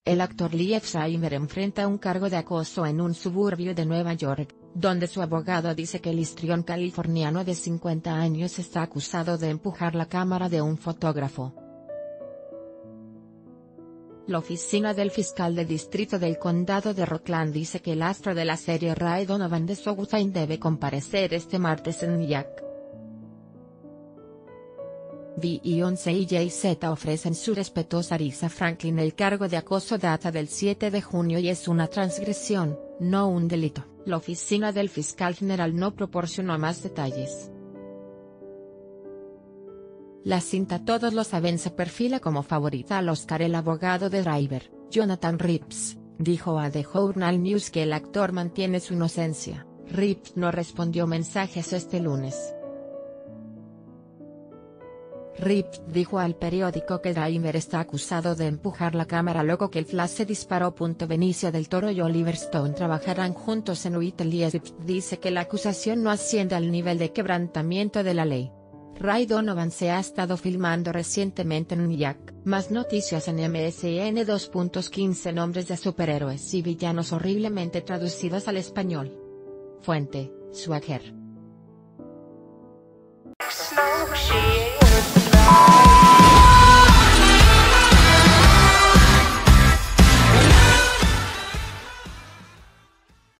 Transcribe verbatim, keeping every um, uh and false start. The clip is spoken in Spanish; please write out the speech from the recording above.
El actor Liev Schreiber enfrenta un cargo de acoso en un suburbio de Nueva York, donde su abogado dice que el histrión californiano de cincuenta años está acusado de empujar la cámara de un fotógrafo. La oficina del fiscal de distrito del condado de Rockland dice que el astro de la serie Ray Donovan de Showtime debe comparecer este martes en Nyack. Beyoncé y Jay-Z ofrecen su respetuosa Aretha Franklin. El cargo de acoso data del siete de junio y es una transgresión, no un delito. La oficina del fiscal general no proporcionó más detalles. La cinta Todos lo saben se perfila como favorita al Oscar. El abogado de Driver, Jonathan Reeves, dijo a The Journal News que el actor mantiene su inocencia. Reeves no respondió mensajes este lunes. Reeves dijo al periódico que Driver está acusado de empujar la cámara luego que el flash se disparó. Benicio del Toro y Oliver Stone trabajarán juntos en Whittle. Reeves dice que la acusación no asciende al nivel de quebrantamiento de la ley. Ray Donovan se ha estado filmando recientemente en Nyack. Más noticias en M S N dos punto quince Nombres de superhéroes y villanos horriblemente traducidos al español. Fuente: Swagger.